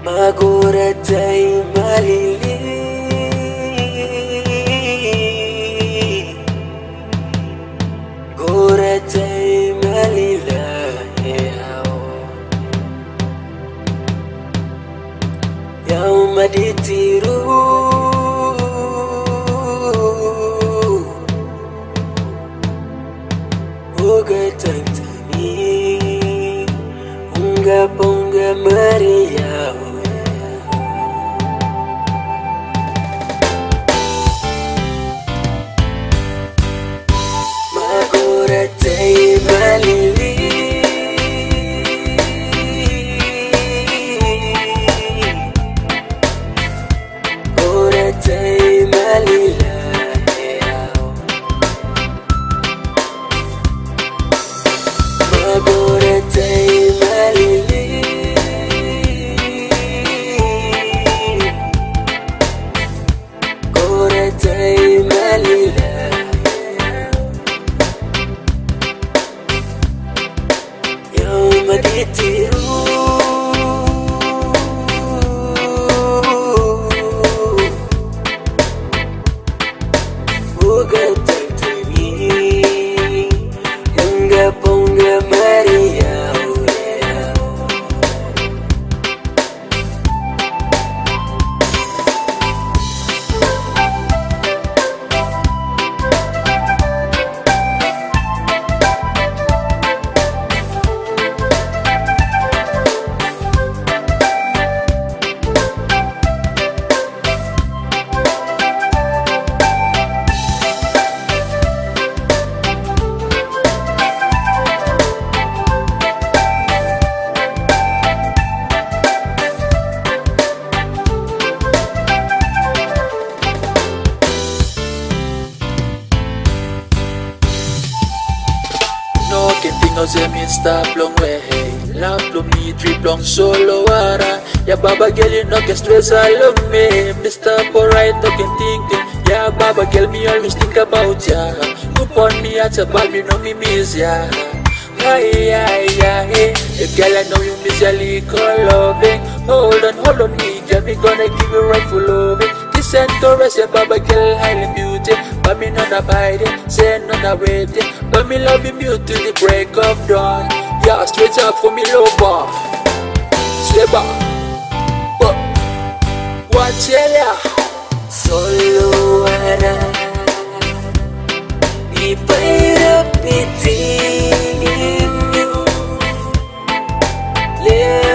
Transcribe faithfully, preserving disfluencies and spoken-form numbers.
Maguratay malili Guratay malilayaw Yaw maditiru Ugatantani Unga ponga mariyaw Maguratay malili Guratay malilayaw Maguratay malili Guratay malilayaw Maditiru Ugatantani Unga ponga mariyaw Say me stop long way, love to me trip long solo wara. Ya baba girl you no get stress along me. Me stop alright talking thinking. Ya baba girl me always think about ya. You on me at a bag you know me miss ya. Hi hi hi, if girl I know you miss your little loving. Hold on hold on me, girl me gonna give you rightful loving. Kiss and caress ya baba girl highly beauty. But me not abiding, say not a waiting. But me loving you till the break of dawn. Yeah, straight up for me lover. Seba, but watch ya. Solo wara Ipairap itingin nyo.